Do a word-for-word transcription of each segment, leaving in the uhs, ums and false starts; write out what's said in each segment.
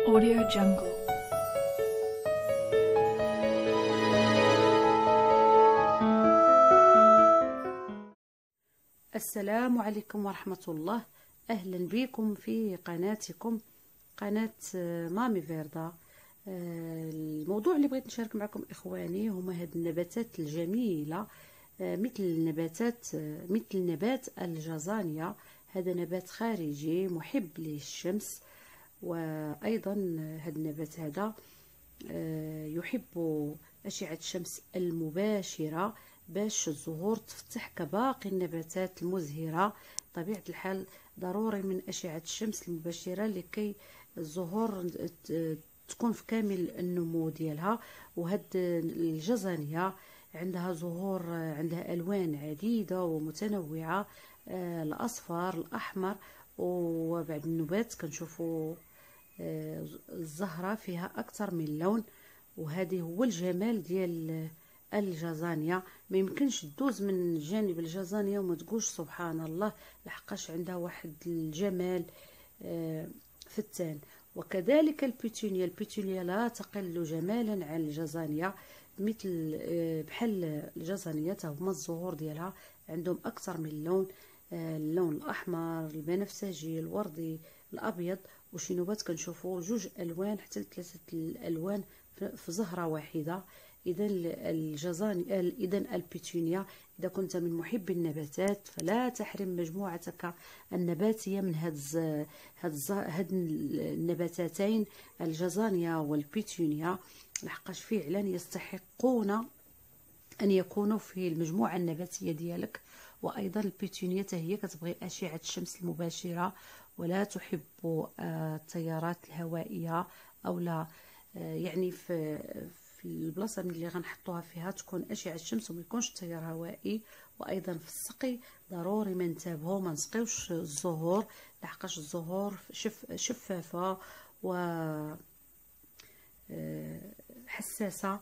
Audio Jungle. السلام عليكم ورحمة الله. أهلا بكم في قناتكم قناة مامي فيردا. الموضوع اللي بغيت نشارك معكم إخواني هما هاد النباتات الجميلة، مثل النباتات مثل نبات الجازانيا. هذا نبات خارجي محب للشمس، وأيضا هذا النبات هذا يحب أشعة الشمس المباشرة باش الزهور تفتح كباقي النباتات المزهرة. طبيعة الحال ضروري من أشعة الشمس المباشرة لكي الزهور تكون في كامل النمو ديالها. وهاد الجزانية عندها زهور، عندها ألوان عديدة ومتنوعة، الأصفر الأحمر، وبعد النبات كنشوفوا الزهرة فيها أكثر من لون. وهذه هو الجمال ديال الجازانيا. ما يمكنش تدوز من جانب الجازانيا وما تقولش سبحان الله، لحقاش عندها واحد الجمال فتان. وكذلك البيتونيا البيتونيا لا تقل جمالا عن الجازانيا، مثل بحال الجازانيا هما الزهور ديالها عندهم اكثر من لون، اللون الاحمر، البنفسجي، الوردي، الابيض. وشي نوبات كنشوفوا جوج الوان حتى لثلاثه الالوان في زهره واحده. اذا الجزاني اذا البيتونيا، اذا كنت من محبي النباتات فلا تحرم مجموعتك النباتيه من هاد هاد هاد النباتاتين، الجزانيا والبيتونيا، لحقاش فعلا يستحقون ان يكونوا في المجموعه النباتيه ديالك. وايضا البيتونيا هي كتبغي اشعه الشمس المباشره ولا تحب التيارات الهوائيه، او لا يعني في في البلاصه اللي غنحطوها فيها تكون اشعه الشمس وما يكونش تيار هوائي. وايضا في السقي ضروري ما ننتبهوا ما نسقيوش الزهور، لحقاش الزهور شف شفافه و حساسه.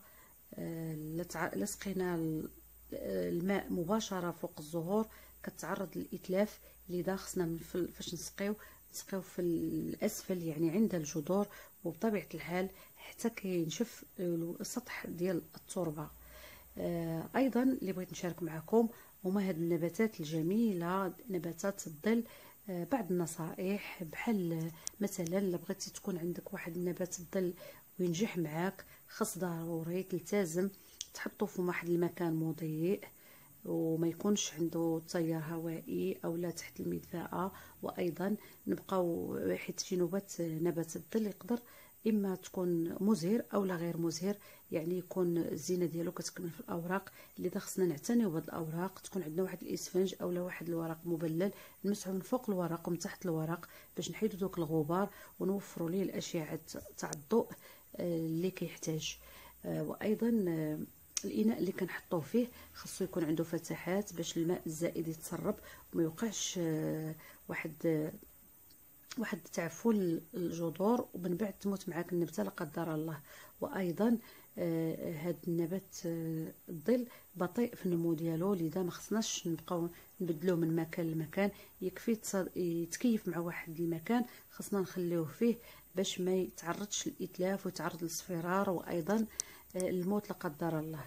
لسقينا الماء مباشره فوق الزهور كتعرض للاتلاف، لذا خصنا من فاش نسقيو نسقيو في الاسفل، يعني عند الجذور، وبطبيعه الحال حتى كينشف السطح ديال التربه. آه ايضا اللي بغيت نشارك معكم هما هاد النباتات الجميله، نباتات الظل. آه بعض النصائح، بحال مثلا الا بغيتي تكون عندك واحد النبات الظل وينجح معاك، خاص ضروري تلتزم تحطو في واحد المكان مضيء وما يكونش عنده تيار هوائي او لا تحت المدفأة. وايضا نبقاو، حيت شي نوبات نبات الظل يقدر اما تكون مزهر او لا غير مزهر، يعني يكون الزينه ديالو كتكمل في الاوراق. لذا خصنا نعتنيو بهاد الاوراق، تكون عندنا واحد الاسفنج او لا واحد الورق مبلل نمسحو من فوق الورق ومن تحت الورق باش نحيدو دوك الغبار ونوفروا ليه الاشعه تاع الضوء اللي كيحتاج. وايضا الاناء اللي كنحطوه فيه خاصو يكون عنده فتحات باش الماء الزائد يتسرب وما يوقعش واحد واحد تعفن الجذور ومن بعد تموت معاك النبته لا قدر الله. وايضا آه هاد النبات آه الظل بطيء في النمو ديالو، لذا ما خصناش نبقاو نبدلوه من مكان لمكان، يكفي يتكيف مع واحد المكان خصنا نخليوه فيه باش ما يتعرضش للاتلاف ويتعرض للاصفرار وايضا آه الموت لا قدر الله.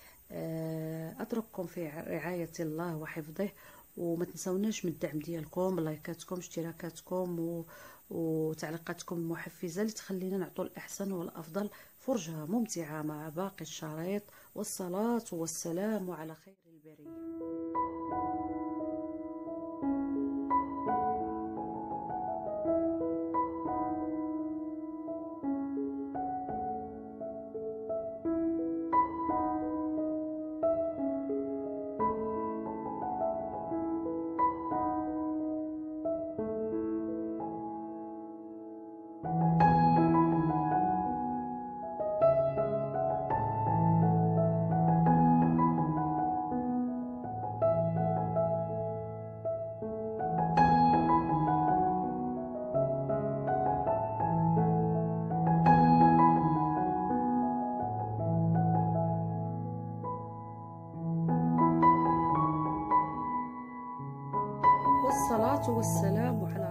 آه اترككم في رعايه الله وحفظه، وما تنسوناش من الدعم ديالكم، لايكاتكم، اشتراكاتكم و... وتعليقاتكم المحفزه اللي تخلينا نعطوا الاحسن والافضل فرجه ممتعه مع باقي الشرايط. والصلاه والسلام على خير البريه. والصلاة والسلام على